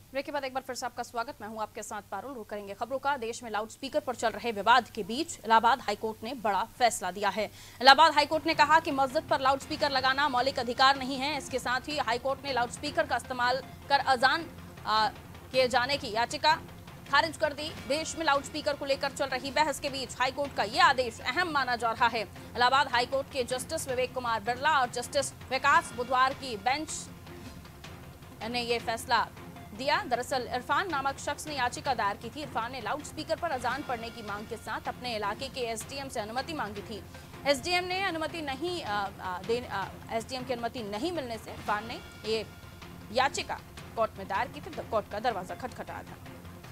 Break के बाद एक बार फिर से आपका स्वागत। मैं हूं आपके साथ पारुल। रुक करेंगे खबरों का। देश में लाउड स्पीकर पर चल रहे विवाद के बीच इलाहाबाद हाईकोर्ट ने बड़ा फैसला दिया है। इलाहाबाद हाईकोर्ट ने कहा कि मस्जिद पर लाउड स्पीकर लगाना मौलिक अधिकार नहीं है। इसके साथ ही हाईकोर्ट ने लाउड स्पीकर का इस्तेमाल कर अजान किए जाने की याचिका खारिज कर दी। देश में लाउड स्पीकर को लेकर चल रही बहस के बीच हाईकोर्ट का यह आदेश अहम माना जा रहा है। इलाहाबाद हाईकोर्ट के जस्टिस विवेक कुमार बिरला और जस्टिस विकास बुधवार की बेंच ने यह फैसला दिया। दरअसल इरफान नामक शख्स ने याचिका दायर की थी। इरफान ने लाउड स्पीकर पर अजान पढ़ने की मांग के साथ अपने इलाके के एसडीएम से अनुमति मांगी थी। एसडीएम की अनुमति नहीं मिलने से इरफान ने ये याचिका कोर्ट में दायर की थी। कोर्ट का दरवाजा खटखटाया था।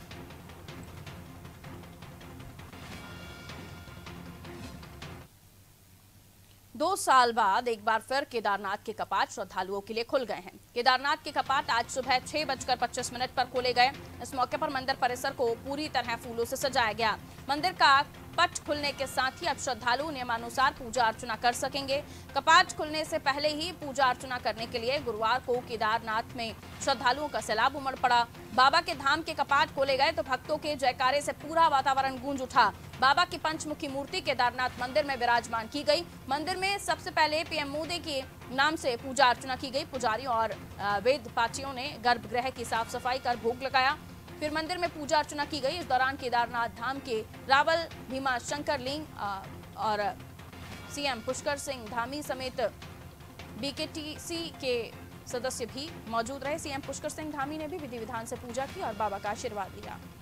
दो साल बाद एक बार फिर केदारनाथ के कपाट श्रद्धालुओं के लिए खुल गए हैं। केदारनाथ के कपाट आज सुबह 6:25 पर खोले गए। इस मौके पर मंदिर परिसर को पूरी तरह फूलों से सजाया गया। मंदिर का पट खुलने के साथ ही अब श्रद्धालु नियमानुसार पूजा अर्चना कर सकेंगे। कपाट खुलने से पहले ही पूजा अर्चना करने के लिए गुरुवार को केदारनाथ में श्रद्धालुओं का सैलाब उमड़ पड़ा। बाबा के धाम के कपाट खोले गए तो भक्तों के जयकारे से पूरा वातावरण गूंज उठा। बाबा की पंचमुखी मूर्ति केदारनाथ मंदिर में विराजमान की गई। मंदिर में सबसे पहले पीएम मोदी के नाम से पूजा अर्चना की गई। पुजारियों और वेद पाठियों ने गर्भगृह की साफ सफाई कर भोग लगाया। फिर मंदिर में पूजा अर्चना की गई। इस दौरान केदारनाथ धाम के रावल भीमा शंकर लिंग और सीएम पुष्कर सिंह धामी समेत बीकेटीसी के सदस्य भी मौजूद रहे। सीएम पुष्कर सिंह धामी ने भी विधि विधान से पूजा की और बाबा का आशीर्वाद लिया।